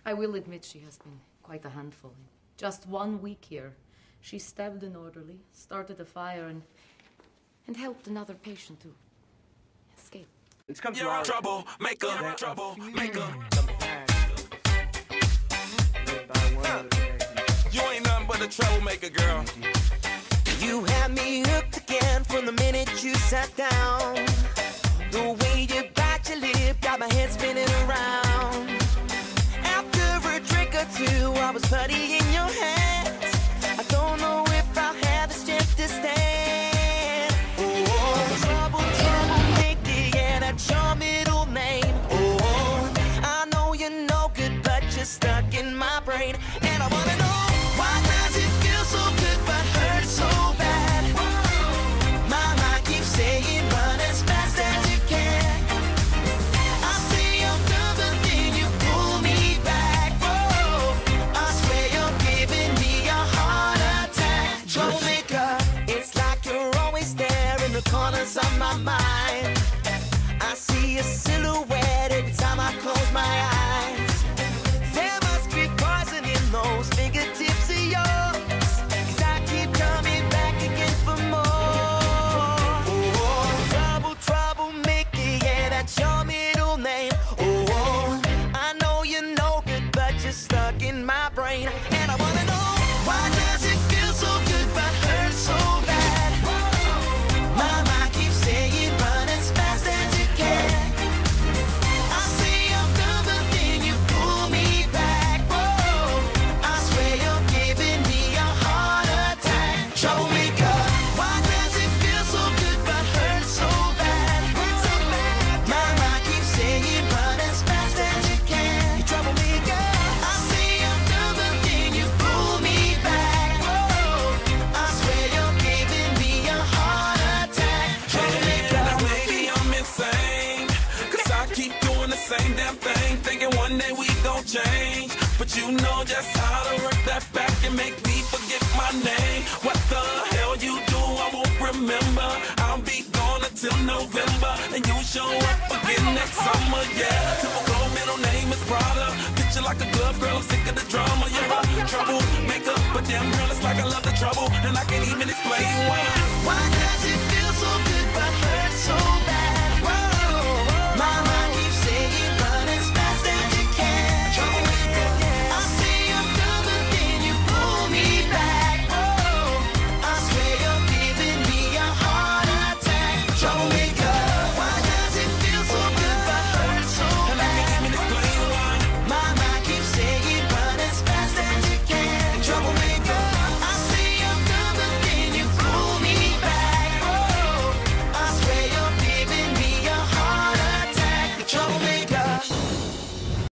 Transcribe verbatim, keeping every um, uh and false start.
I will admit she has been quite a handful. In just one week here, she stabbed an orderly, started a fire, and, and helped another patient to escape. It's come You're trouble, maker, trouble, maker. You ain't nothing but a troublemaker, girl. You had me hooked again from the minute you sat down. The way you bite your lip got my head spinning around. After a drink or two, I was putty in your hands. I don't know if I'll have the strength to stand. Oh, trouble, trouble, maker, yeah, that's your middle name. Oh, I know you're no good, but you're stuck in my brain. And I wanna know, why does it feel so good but hurt so bad? My mind keeps saying run as fast as you can. I say I'm done, but then you pull me back. Whoa, I swear you're giving me a heart attack. Troublemaker, it's like you're always there in the corners of my mind. I see a silhouette every time I close my eyes. There must be poison in those fingertips of yours, 'cause I keep coming back again for more. Oh, trouble, trouble, maker, yeah, that's your middle name. Oh, I know you're no good, but you're stuck in my brain. And I wanna know, why does it feel so good but hurt so bad? My mind keeps saying run as fast as you can. I say I'm done, but then you pull me back. Whoa, I swear you're giving me a heart attack. Troublemaker, why does it feel so good but hurt so bad? So bad. My mind keeps saying run as fast as you can. You troublemaker, I say I'm done, but then you pull me back. Whoa, I swear you're giving me a heart attack. Troublemaker. Now maybe I'm insane, 'cause I keep doing the same damn thing, thinking one day we gon' change. But you know just how to work that back and make me forget my name. What the hell you do, I won't remember. I'll be gone until November, and you show up again next summer, yeah. Typical middle name is Prada. Picture like a glove, girl, I'm sick of the drama. You're a troublemaker, but damn girl, it's like I love the trouble, and I can't even explain why. Why does it feel